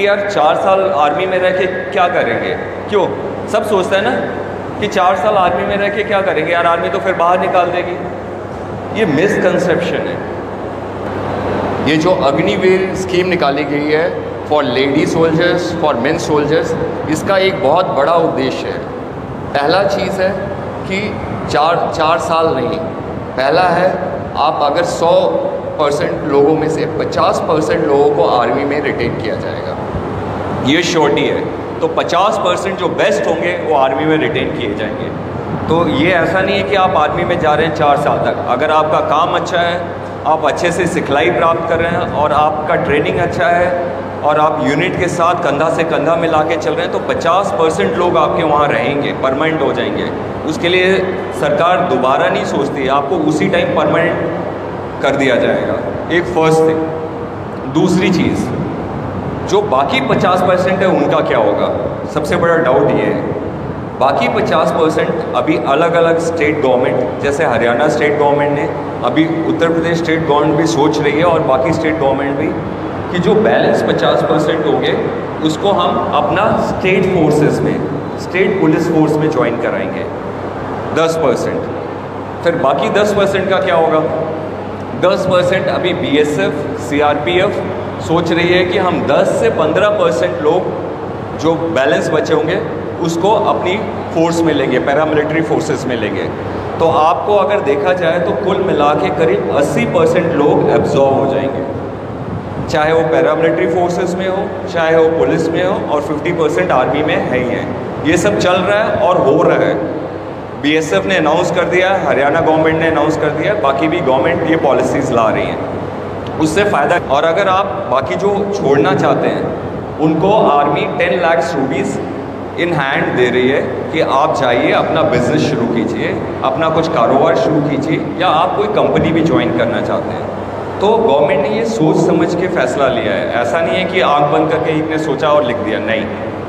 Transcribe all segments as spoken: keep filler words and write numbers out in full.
यार चार साल आर्मी में रह के क्या करेंगे, क्यों सब सोचते हैं ना कि चार साल आर्मी में रह के क्या करेंगे यार, आर्मी तो फिर बाहर निकाल देगी। ये मिसकंसेप्शन है। ये जो अग्निवीर स्कीम निकाली गई है for lady soldiers, for men soldiers, इसका एक बहुत बड़ा उद्देश्य है। पहला चीज़ है कि चार चार साल नहीं, पहला है आप अगर सौ परसेंट लोगों में से पचास परसेंट लोगों को आर्मी में रिटेन किया जाएगा, ये श्योरिटी है। तो पचास परसेंट जो बेस्ट होंगे वो आर्मी में रिटेन किए जाएंगे। तो ये ऐसा नहीं है कि आप आर्मी में जा रहे हैं चार साल तक, अगर आपका काम अच्छा है, आप अच्छे से सिखलाई प्राप्त कर रहे हैं और आपका ट्रेनिंग अच्छा है और आप यूनिट के साथ कंधा से कंधा मिला के चल रहे हैं, तो पचास परसेंट लोग आपके वहाँ रहेंगे, परमानेंट हो जाएंगे। उसके लिए सरकार दोबारा नहीं सोचती, आपको उसी टाइम परमानेंट कर दिया जाएगा। एक फर्स्ट थिंग। दूसरी चीज़, जो बाकी पचास परसेंट है उनका क्या होगा? सबसे बड़ा डाउट ये है, बाकी पचास परसेंट अभी अलग अलग स्टेट गवर्नमेंट, जैसे हरियाणा स्टेट गवर्नमेंट ने, अभी उत्तर प्रदेश स्टेट गवर्नमेंट भी सोच रही है और बाकी स्टेट गवर्नमेंट भी, कि जो बैलेंस पचास परसेंट होंगे उसको हम अपना स्टेट फोर्सेस में, स्टेट पुलिस फोर्स में ज्वाइन कराएंगे दस परसेंट। फिर बाकी दस परसेंट का क्या होगा? दस परसेंट अभी बीएसएफ, सीआरपीएफ सोच रही है कि हम दस से पंद्रह परसेंट लोग जो बैलेंस बचे होंगे उसको अपनी फोर्स में लेंगे, पैरामिलिट्री फोर्सेस में लेंगे। तो आपको अगर देखा जाए तो कुल मिला के करीब अस्सी परसेंट लोग एब्जॉर्व हो जाएंगे, चाहे वो पैरामिलिट्री फोर्सेस में हो, चाहे वो पुलिस में हो, और पचास परसेंट आर्मी में है ही है। ये सब चल रहा है और हो रहा है। बीएसएफ ने अनाउंस कर दिया, हरियाणा गवर्नमेंट ने अनाउंस कर दिया, बाकी भी गवर्नमेंट ये पॉलिसीज़ ला रही हैं, उससे फ़ायदा। और अगर आप बाकी जो छोड़ना चाहते हैं उनको army ten lakh rupees in hand दे रही है कि आप जाइए अपना बिजनेस शुरू कीजिए, अपना कुछ कारोबार शुरू कीजिए, या आप कोई कंपनी भी ज्वाइन करना चाहते हैं। तो गवर्नमेंट ने ये सोच समझ के फैसला लिया है। ऐसा नहीं है कि आँख बंद करके इसने सोचा और लिख दिया, नहीं।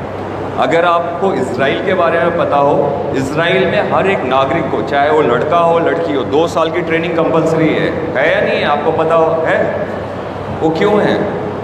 अगर आपको इजराइल के बारे में पता हो, इजराइल में हर एक नागरिक को, चाहे वो लड़का हो लड़की हो, दो साल की ट्रेनिंग कंपलसरी है। है या नहीं है? आपको पता हो है? वो क्यों है?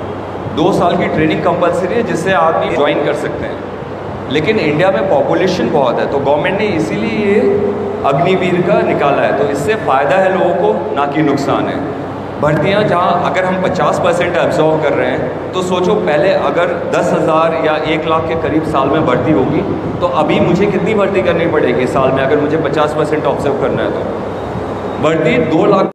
दो साल की ट्रेनिंग कंपलसरी है जिससे आदमी ज्वाइन कर सकते हैं। लेकिन इंडिया में पॉपुलेशन बहुत है, तो गवर्नमेंट ने इसीलिए ये अग्निवीर का निकाला है। तो इससे फ़ायदा है लोगों को, ना कि नुकसान है। भर्तियाँ जहाँ अगर हम पचास परसेंट एब्जॉर्व कर रहे हैं, तो सोचो पहले अगर दस हज़ार या एक लाख के करीब साल में भर्ती होगी, तो अभी मुझे कितनी भर्ती करनी पड़ेगी साल में, अगर मुझे पचास परसेंट ऑब्जर्व करना है तो भर्ती दो लाख